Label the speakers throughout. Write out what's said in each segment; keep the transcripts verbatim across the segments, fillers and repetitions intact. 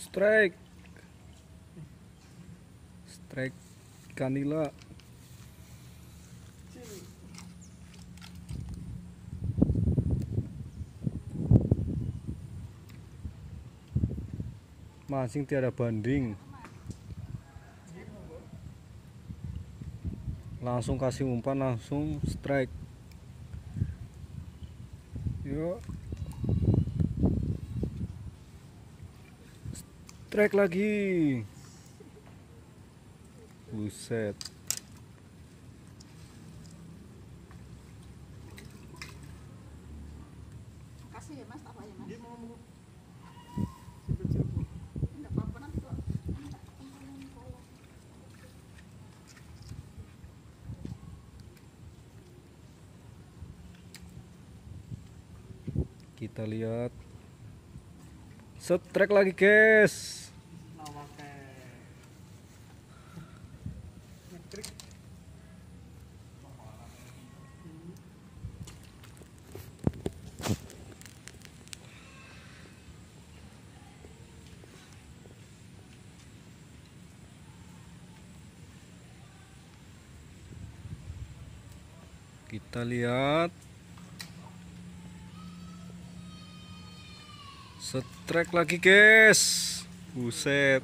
Speaker 1: Strike. Strike kanila. Mancing tiada banding. Langsung kasih umpan, langsung strike. Yuk. Strike lagi. Buset.
Speaker 2: Makasih ya Mas, tak apa ya Mas. Enggak apa-apa nanti kok.
Speaker 1: Kita lihat. Strike lagi, guys. Kita lihat. Strike lagi, guys. Buset.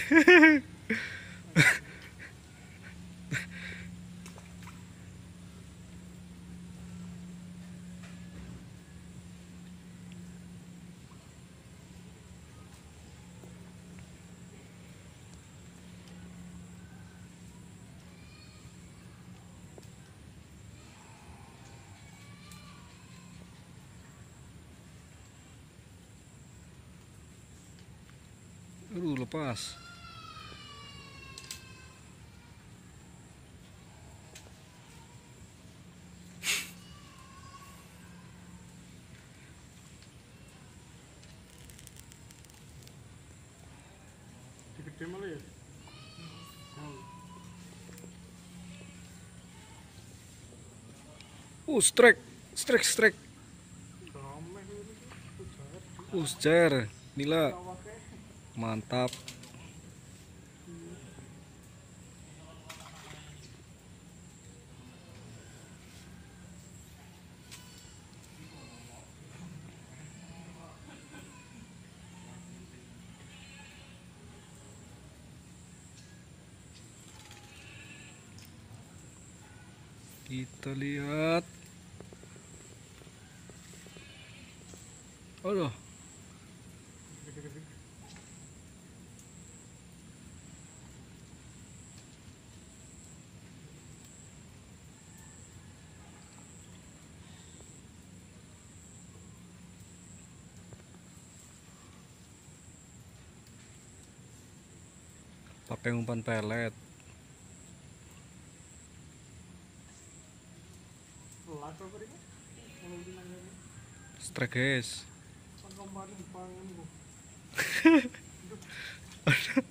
Speaker 1: Aduh, lepas.
Speaker 3: Gede malah ya.
Speaker 1: Uh, strike, strike, strike. Ujar, nila. Mantap. Kita lihat. Aduh. Pakai umpan pelet. Strike, guys.